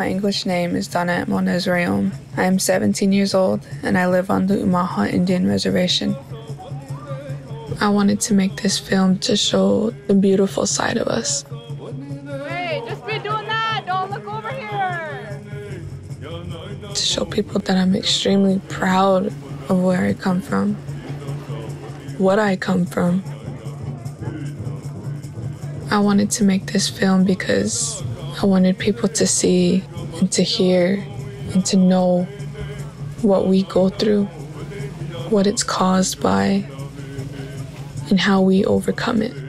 My English name is Daunnette Moniz-Reyome. I am 17 years old and I live on the Omaha Indian Reservation. I wanted to make this film to show the beautiful side of us. Hey, just be doing that! Don't look over here! To show people that I'm extremely proud of where I come from, what I come from. I wanted to make this film because I wanted people to see and to hear and to know what we go through, what it's caused by, and how we overcome it.